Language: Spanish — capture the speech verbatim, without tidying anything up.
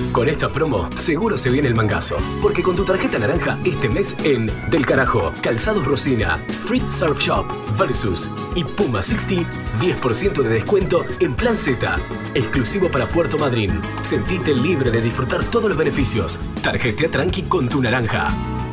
Con esta promo, seguro se viene el mangazo. Porque con tu tarjeta naranja, este mes en Del Carajo, Calzados Rosina, Street Surf Shop, Versus y Puma sesenta, diez por ciento de descuento en Plan Z. Exclusivo para Puerto Madryn. Sentite libre de disfrutar todos los beneficios. Tarjetea tranqui con tu naranja.